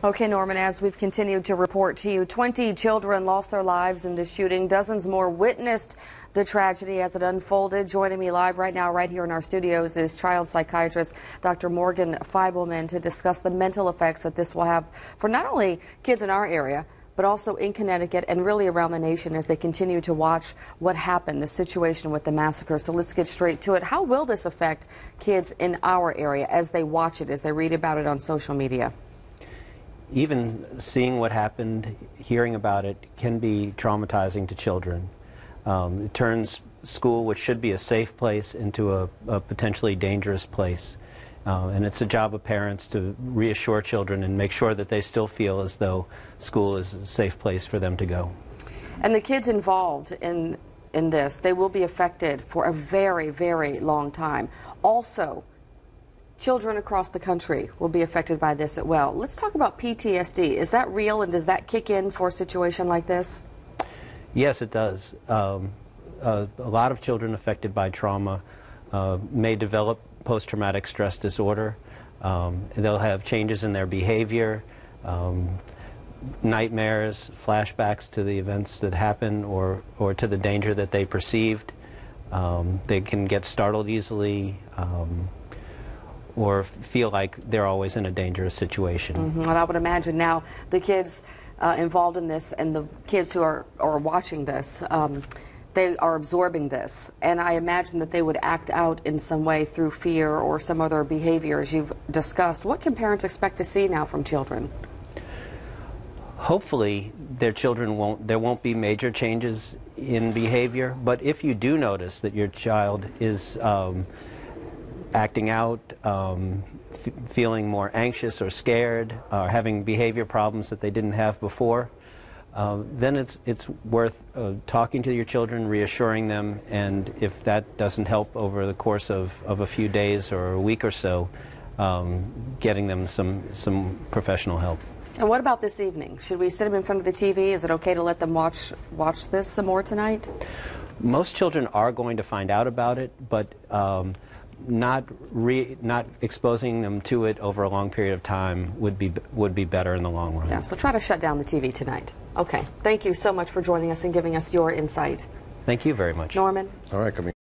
Okay, Norman, as we've continued to report to you, 20 children lost their lives in this shooting. Dozens more witnessed the tragedy as it unfolded. Joining me live right now, right here in our studios, is child psychiatrist Dr. Morgan Feibelman to discuss the mental effects that this will have for not only kids in our area, but also in Connecticut and really around the nation as they continue to watch what happened, the situation with the massacre. So let's get straight to it. How will this affect kids in our area as they watch it, as they read about it on social media? Even seeing what happened, hearing about it, can be traumatizing to children. It turns school, which should be a safe place, into a potentially dangerous place. And it's a job of parents to reassure children and make sure that they still feel as though school is a safe place for them to go. And the kids involved in this, they will be affected for a very, very long time. Also, children across the country will be affected by this as well. Let's talk about PTSD. Is that real, and does that kick in for a situation like this? Yes, it does. A lot of children affected by trauma may develop post-traumatic stress disorder. They'll have changes in their behavior, nightmares, flashbacks to the events that happen or to the danger that they perceived. They can get startled easily, or feel like they're always in a dangerous situation. And I would imagine now the kids involved in this and the kids who are watching this, they are absorbing this, and I imagine that they would act out in some way through fear or some other behavior, as you've discussed. What can parents expect to see now from children? Hopefully there won't be major changes in behavior, but if you do notice that your child is acting out, feeling more anxious or scared, or having behavior problems that they didn't have before, then it's worth talking to your children, reassuring them, and if that doesn't help over the course of a few days or a week or so, getting them some professional help. And what about this evening? Should we sit them in front of the TV? Is it okay to let them watch this some more tonight? Most children are going to find out about it, but not exposing them to it over a long period of time would be better in the long run. Yeah, so try to shut down the TV tonight. Okay, thank you so much for joining us and giving us your insight. Thank you very much. Norman? All right,